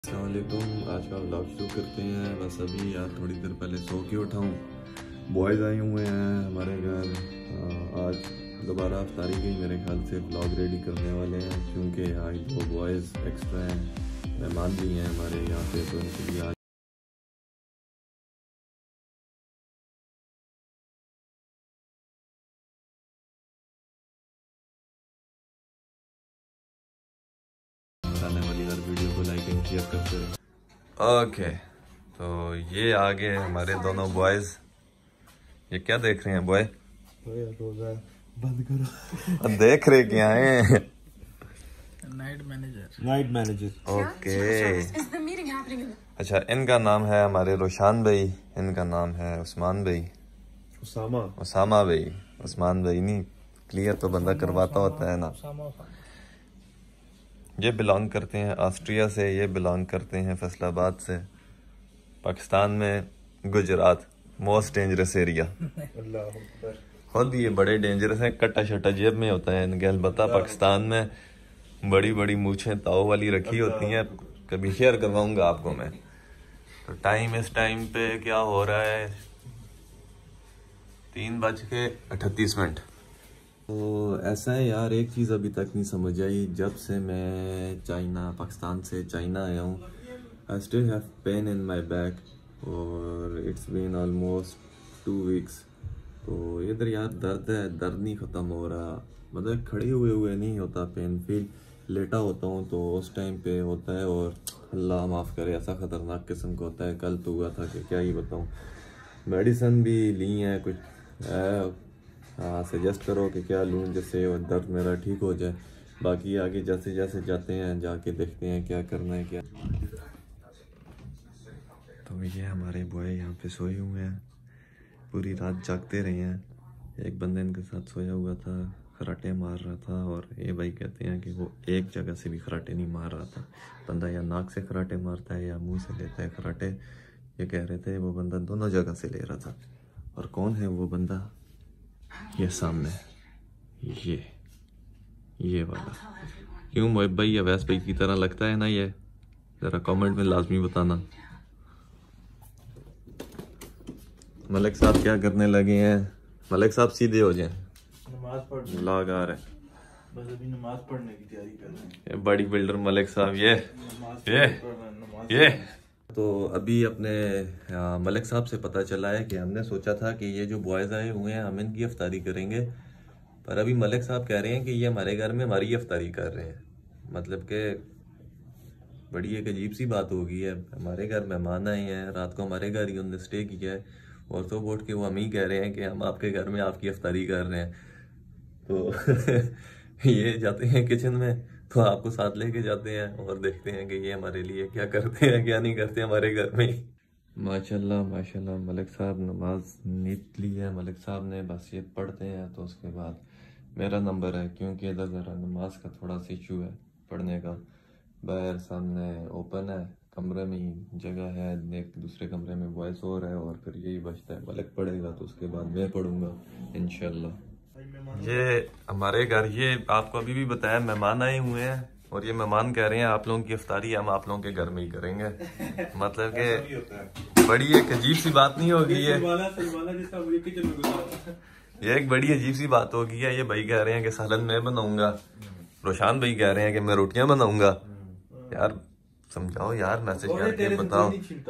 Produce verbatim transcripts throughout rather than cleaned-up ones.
अस्सलाम वालेकुम। आज का व्लॉग शुरू करते हैं। बस अभी यार थोड़ी देर पहले सो के उठा हूँ। बॉयज़ आए हुए हैं हमारे घर। आज दोबारा अफ्तारी की मेरे ख्याल से व्लॉग रेडी करने वाले हैं, क्योंकि आज दो बॉयज़ एक्स्ट्रा हैं, मेहमान भी हैं हमारे यहाँ पे, तो उनके लिए आज आने वाली हर वीडियो को लाइक एंड शेयर करते रहे। ओके, तो ये आ गए हमारे दोनों बॉयज़। ये क्या देख रहे हैं बॉय? बंद करो। देख रहे क्या हैं? Night manager night manager okay, अच्छा, इनका नाम है हमारे रोशान भाई, इनका नाम है उस्मान भाई। उसामा उसामा भाई, उस्मान भाई नहीं, क्लियर तो बंदा करवाता होता है ना। ये बिलोंग करते हैं ऑस्ट्रिया से, ये बिलोंग करते हैं फैसलाबाद से, पाकिस्तान में गुजरात, मोस्ट डेंजरस एरिया। खुद ये बड़े डेंजरस हैं, कट्टा शट्टा जेब में होता है इनके। अलबत्ता पाकिस्तान में बड़ी बड़ी मूछें ताव वाली रखी होती हैं, कभी शेयर करवाऊंगा आपको मैं। तो टाइम इस टाइम पे क्या हो रहा है, तीन बज के अठतीस मिनट। तो ऐसा है यार, एक चीज़ अभी तक नहीं समझ आई, जब से मैं चाइना पाकिस्तान से चाइना आया हूँ, I still have pain in my back और it's been almost two weeks. तो इधर यार दर्द है, दर्द नहीं ख़त्म हो रहा, मतलब खड़े हुए हुए नहीं होता पेन, फील लेटा होता हूँ तो उस टाइम पे होता है, और अल्लाह माफ़ करे ऐसा ख़तरनाक किस्म का होता है। कल तो हुआ था कि क्या ही बताऊँ। मेडिसन भी ली है कुछ है, हाँ सजेस्ट करो कि क्या लूँ जिससे और दर्द मेरा ठीक हो जाए। बाकी आगे जैसे जैसे जाते हैं जाके देखते हैं क्या करना है क्या। तो ये हमारे बॉय यहाँ पे सोए हुए हैं, पूरी रात जागते रहे हैं। एक बंदे इनके साथ सोया हुआ था, खराटे मार रहा था, और ये भाई कहते हैं कि वो एक जगह से भी खराटे नहीं मार रहा था। बंदा या नाक से खराटे मारता है या मुंह से लेता है खराटे। ये कह रहे थे वो बंदा दोनों जगह से ले रहा था। और कौन है वो बंदा? ये सामने, ये ये वाला। क्यों मोहिब भाई या वैस भाई की तरह लगता है ना ये? ज़रा कमेंट में लाजमी बताना। मलिक साहब क्या करने लगे हैं? मलिक साहब सीधे हो जाएं, नमाज पढ़ लाग आ रहे, बस अभी नमाज पढ़ने की तैयारी कर रहे हैं। ये बॉडी बिल्डर मलिक साहब, ये ये ये तो अभी अपने आ, मलिक साहब से पता चला है कि हमने सोचा था कि ये जो बॉयज़ आए हुए हैं हम इनकी अफ्तारी करेंगे, पर अभी मलिक साहब कह रहे हैं कि ये हमारे घर में हमारी अफ्तारी कर रहे हैं। मतलब कि बड़ी एक अजीब सी बात हो गई है, हमारे घर मेहमान आए हैं, रात को हमारे घर ही उन्होंने स्टे किया है, और तो बोट के वो हम ही कह रहे हैं कि हम आपके घर में आपकी अफ्तारी कर रहे हैं। तो ये जाते हैं किचन में तो आपको साथ लेके जाते हैं और देखते हैं कि ये हमारे लिए क्या करते हैं क्या नहीं करते हमारे घर में ही। माशाल्लाह माशाल्लाह, मलिक साहब नमाज नीत ली है मलिक साहब ने, बस ये पढ़ते हैं तो उसके बाद मेरा नंबर है, क्योंकि इधर ज़रा नमाज का थोड़ा सा इशू है पढ़ने का। बाहर सामने ओपन है, कमरे में ही जगह है, एक दूसरे कमरे में वॉइस हो रहा है, और फिर यही बचता है मलिक पढ़ेगा तो उसके बाद मैं पढ़ूंगा इंशाल्लाह। ये हमारे घर, ये आपको अभी भी बताया, मेहमान आए हुए हैं, और ये मेहमान कह रहे हैं आप लोगों की इफ्तारी हम आप लोगों के घर में ही करेंगे। मतलब कि बड़ी एक अजीब सी बात नहीं होगी ये ये एक बड़ी अजीब सी बात होगी है। ये भाई कह रहे हैं कि सालन मैं बनाऊंगा, रोशान भाई कह रहे हैं कि मैं रोटियां बनाऊंगा। यार समझाओ यार, मैसेज करके बताओ।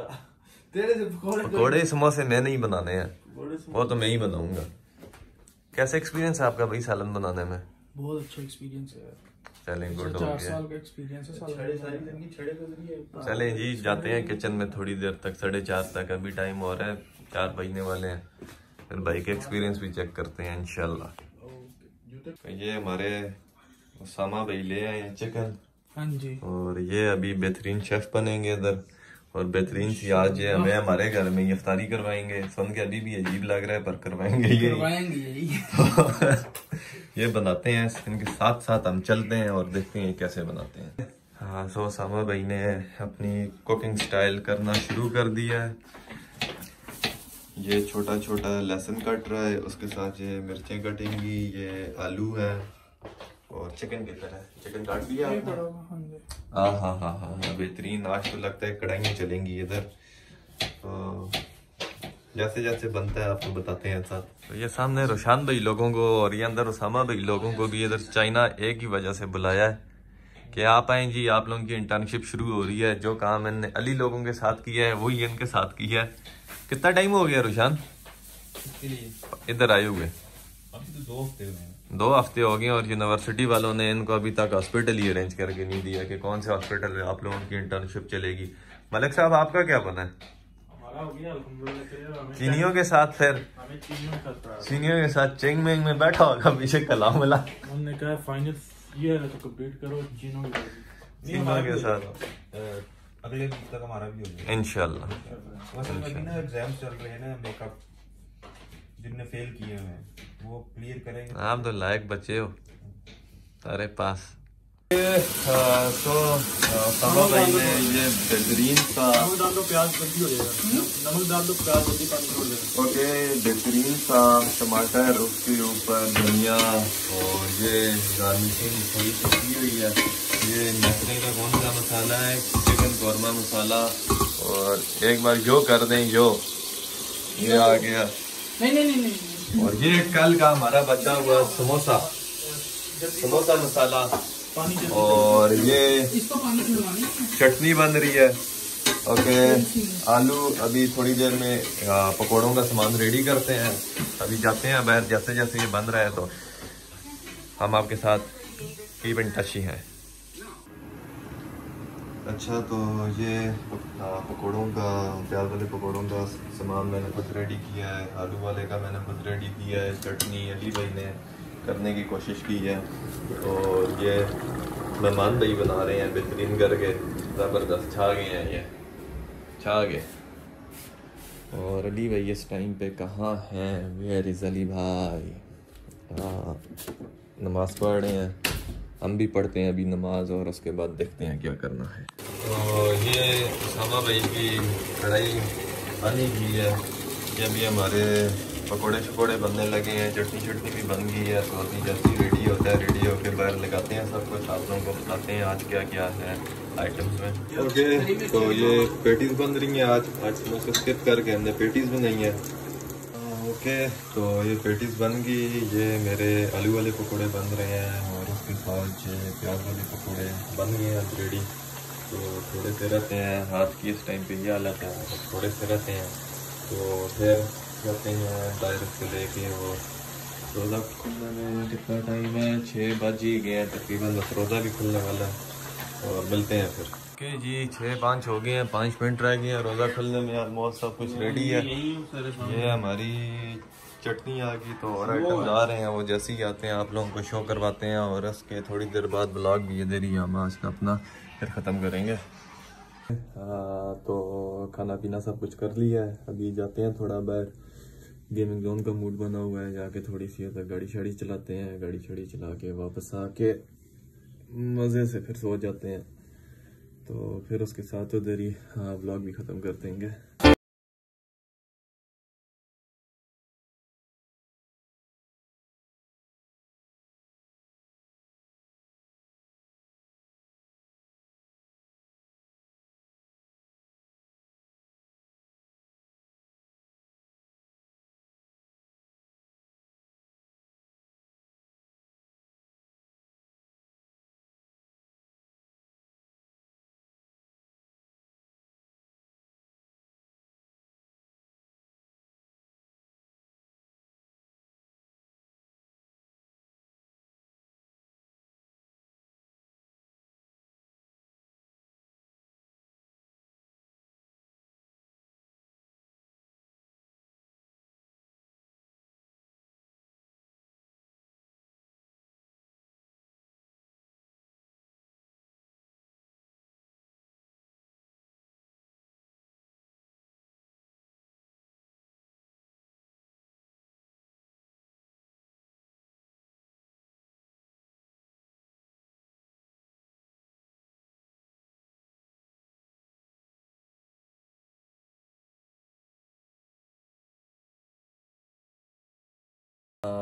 पकौड़े समोसे मैं नहीं बनाने हैं, वो तो मैं ही बनाऊंगा। कैसा एक्सपीरियंस है आपका भाई सालन बनाने में? बहुत अच्छा एक्सपीरियंस है। चलें, गुड हो चार गया। साल का एक्सपीरियंस है। चलें जी, जाते हैं किचन में थोड़ी देर तक, साढ़े चार तक अभी टाइम हो रहा है, चार बजने वाले हैं, फिर भाई के एक्सपीरियंस भी चेक करते हैं इंशाल्लाह। ये हमारे उसामा भाई ले आए हैं चिकन, हाँ जी, और ये अभी बेहतरीन शेफ बनेंगे इधर, और बेहतरीन सी आज ये हमें हमारे घर में ये इफ्तारी करवाएंगे। सुन के अभी भी अजीब लग रहा है पर करवाएंगे ये करवाएंगे यही। ये बनाते हैं, इनके साथ साथ हम चलते हैं और देखते हैं कैसे बनाते हैं। हाँ, सो सामा भाई ने अपनी कुकिंग स्टाइल करना शुरू कर दिया है। ये छोटा छोटा लहसुन कट रहा है, उसके साथ ये मिर्चें कटेंगी, ये आलू है, और चिकन की तरह चिकन काट दिया ये आपने? पड़ा हुआ, हाँ जी। हाँ हाँ हाँ हाँ हाँ, बेहतरीन। आज तो लगता है कढ़ाइयाँ चलेंगी इधर। तो जैसे जैसे बनता है आपको बताते हैं साथ। तो ये सामने रोशान भाई लोगों को और ये अंदर उसामा भाई लोगों को भी इधर चाइना एक ही वजह से बुलाया है कि आप आए जी, आप लोगों की इंटर्नशिप शुरू हो रही है। जो काम मैंने अली लोगों के साथ किया है वही इनके साथ किया है। कितना टाइम हो गया रोशान इधर आए हुए? अभी तो दो हफ्ते हुए हैं। दो हफ्ते हो गए और यूनिवर्सिटी वालों ने इनको अभी तक हॉस्पिटल ही अरेंज करके नहीं दिया कि कौन से हॉस्पिटल में आप लोगों की इंटर्नशिप चलेगी। मलिक साहब आपका क्या बना है? हमारा हो गया अल्हम्दुलिल्लाह। हमें चीनियों के साथ फिर हमें चीनियों का था। चीनियों के साथ चिंग मेंग में बैठा होगा पीछे कलाम वाला उन्होंने कहा फाइनल ये है तो कंप्लीट करो चीनों की। चीनियों के साथ अ, अगले वीक तक हमारा भी हो जाएगा इंशाल्लाह। असल में अभी ना एग्जाम चल रहे हैं ना, मेकअप जिनने फेल किए हुए हैं वो क्लियर करेंगे। आप तो लायक बच्चे हो तारे पास। तो सामा भाई ने ये बेहतरीन सा नमक डाल दो, प्याज जल्दी हो जाएगा। नमक डाल दो, प्याज जल्दी पानी छोड़ देगा। ओके, बेहतरीन सा टमाटर, उसके ऊपर धनिया और ये गार्निशिंग थोड़ी सी की हुई है। ये नखरे का कौन सा मसाला है? चिकन कौरमा मसाला। और एक बार यो कर दें, यो ये आ गया। नहीं नहीं नहीं नहीं और ये कल का हमारा बचा हुआ समोसा, समोसा मसाला। पानी जल्दी। और ये इसको पानी छुड़वानी है। चटनी बन रही है। ओके, आलू अभी थोड़ी देर में आ, पकौड़ों का सामान रेडी करते हैं। अभी जाते हैं बाहर, जैसे जैसे ये बन रहा है तो हम आपके साथ कीप इन टच ही हैं। अच्छा, तो ये आ, पकौड़ों का, प्याज वाले पकौड़ों का सामान मैंने खुद रेडी किया है। आलू वाले का मैंने खुद रेडी किया है। चटनी अली भाई ने करने की कोशिश की है। और ये मेहमान भाई बना रहे हैं बेहतरीन करके, ज़बरदस्त छा गए हैं, ये छा गए। और अली भाई इस टाइम पे कहाँ हैं? वेयर इज़ अली भाई? हाँ, नमाज़ पढ़ रहे हैं। हम भी पढ़ते हैं अभी नमाज और उसके बाद देखते हैं क्या करना है। तो ये सामा भाई की कढ़ाई बनी की है। ये अभी हमारे पकोड़े शकोड़े बनने लगे हैं। चटनी चटनी भी बन गई है। तो अभी जैसे रेडी होता है, रेडी होकर बाहर लगाते हैं सब कुछ। आप लोगों को बताते हैं आज क्या क्या है आइटम्स में। ओके, तो ये पेटीज बन रही हैं आज। आज समोसे स्किप करके हमने पेटीज बनाई है। ओके, तो ये पेटीज बन गई। ये मेरे आलू वाले पकोड़े बन रहे हैं और उसके साथ ये प्याज वाले पकोड़े बन गए हैं रेडी। तो थोड़े से रहते हैं, हाथ की इस टाइम पे ये हालत है, थोड़े से रहते हैं। तो फिर जाते हैं डायरेक्ट से लेके वो रोज़ा खुलने में कितना टाइम है? छः बज ही गए हैं तकरीबन, बस रोज़ा भी खुलने वाला है और मिलते हैं फिर। ओके जी, छः पाँच हो गए हैं, पाँच मिनट रह गए हैं रोज़ा खुलने में। ऑलमोस्ट सब कुछ रेडी है। ये हमारी चटनी आ गई तो और आइटम आ रहे हैं, वो जैसे ही आते हैं आप लोगों को शो करवाते हैं। और इसके थोड़ी देर बाद ब्लॉग भी इधर ही हम आज का अपना फिर ख़त्म करेंगे। हाँ, तो खाना पीना सब कुछ कर लिया है। अभी जाते हैं थोड़ा बाहर, गेमिंग जोन का मूड बना हुआ है। जाके थोड़ी सी उधर गाड़ी शाड़ी चलाते हैं। गाड़ी शाड़ी चला के वापस आके मज़े से फिर सो जाते हैं। तो फिर उसके साथ उधर ही हाँ व्लॉग भी ख़त्म कर देंगे।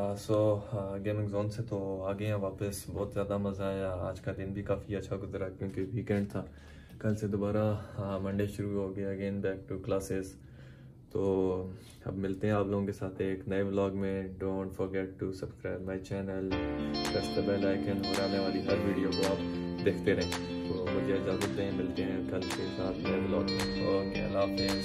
सो गेमिंग जोन से तो आ गए हैं वापस। बहुत ज़्यादा मज़ा आया। आज का दिन भी काफ़ी अच्छा गुजरा क्योंकि वीकेंड था। कल से दोबारा मंडे शुरू हो गया, अगेन बैक टू क्लासेस। तो अब मिलते हैं आप लोगों के साथ एक नए व्लॉग में। Don't forget to subscribe my channel, press the bell icon और आने वाली हर वीडियो को आप देखते रहें। तो मुझे इजाज़त दें, मिलते हैं कल के साथ नए व्लॉग। ओके, अल्लाह हाफ़िज़।